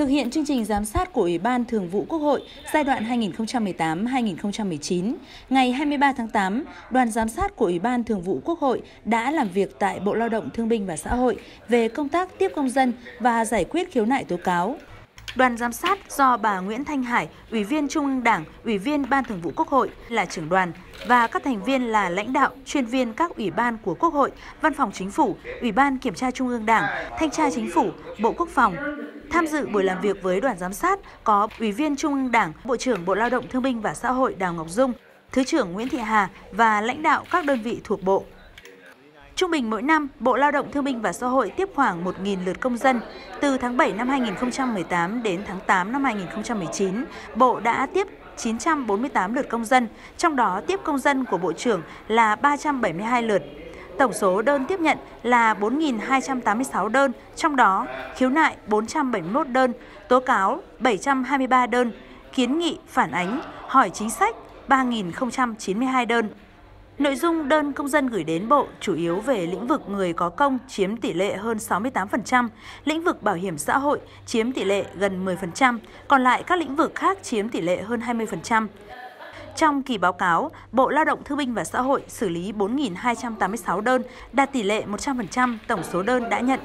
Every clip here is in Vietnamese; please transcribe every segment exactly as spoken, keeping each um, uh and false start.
Thực hiện chương trình giám sát của Ủy ban Thường vụ Quốc hội giai đoạn hai nghìn không trăm mười tám đến hai nghìn không trăm mười chín, ngày hai mươi ba tháng tám, đoàn giám sát của Ủy ban Thường vụ Quốc hội đã làm việc tại Bộ Lao động Thương binh và Xã hội về công tác tiếp công dân và giải quyết khiếu nại tố cáo. Đoàn giám sát do bà Nguyễn Thanh Hải, Ủy viên Trung ương Đảng, Ủy viên Ban Thường vụ Quốc hội là trưởng đoàn và các thành viên là lãnh đạo, chuyên viên các ủy ban của Quốc hội, Văn phòng Chính phủ, Ủy ban Kiểm tra Trung ương Đảng, Thanh tra Chính phủ, Bộ Quốc phòng. Tham dự buổi làm việc với đoàn giám sát có Ủy viên Trung ương Đảng, Bộ trưởng Bộ Lao động Thương binh và Xã hội Đào Ngọc Dung, Thứ trưởng Nguyễn Thị Hà và lãnh đạo các đơn vị thuộc Bộ. Trung bình mỗi năm, Bộ Lao động Thương binh và Xã hội tiếp khoảng một nghìn lượt công dân. Từ tháng bảy năm hai nghìn không trăm mười tám đến tháng tám năm hai nghìn không trăm mười chín, Bộ đã tiếp chín trăm bốn mươi tám lượt công dân, trong đó tiếp công dân của Bộ trưởng là ba trăm bảy mươi hai lượt. Tổng số đơn tiếp nhận là bốn nghìn hai trăm tám mươi sáu đơn, trong đó khiếu nại bốn trăm bảy mươi mốt đơn, tố cáo bảy trăm hai mươi ba đơn, kiến nghị phản ánh, hỏi chính sách ba nghìn không trăm chín mươi hai đơn. Nội dung đơn công dân gửi đến Bộ chủ yếu về lĩnh vực người có công chiếm tỷ lệ hơn sáu mươi tám phần trăm, lĩnh vực bảo hiểm xã hội chiếm tỷ lệ gần mười phần trăm, còn lại các lĩnh vực khác chiếm tỷ lệ hơn hai mươi phần trăm. Trong kỳ báo cáo, Bộ Lao động Thương binh và Xã hội xử lý bốn nghìn hai trăm tám mươi sáu đơn, đạt tỷ lệ một trăm phần trăm tổng số đơn đã nhận.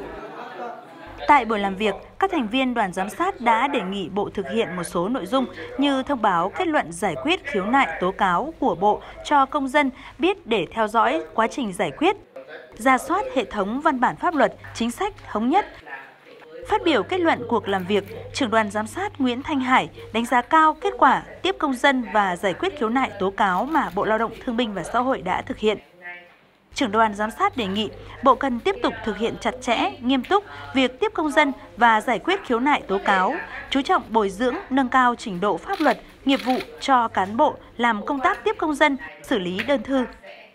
Tại buổi làm việc, các thành viên đoàn giám sát đã đề nghị Bộ thực hiện một số nội dung như thông báo kết luận giải quyết khiếu nại tố cáo của Bộ cho công dân biết để theo dõi quá trình giải quyết, rà soát hệ thống văn bản pháp luật, chính sách thống nhất. Phát biểu kết luận cuộc làm việc, trưởng đoàn giám sát Nguyễn Thanh Hải đánh giá cao kết quả tiếp công dân và giải quyết khiếu nại tố cáo mà Bộ Lao động Thương binh và Xã hội đã thực hiện. Trưởng đoàn giám sát đề nghị Bộ cần tiếp tục thực hiện chặt chẽ, nghiêm túc việc tiếp công dân và giải quyết khiếu nại tố cáo, chú trọng bồi dưỡng, nâng cao trình độ pháp luật, nghiệp vụ cho cán bộ làm công tác tiếp công dân, xử lý đơn thư.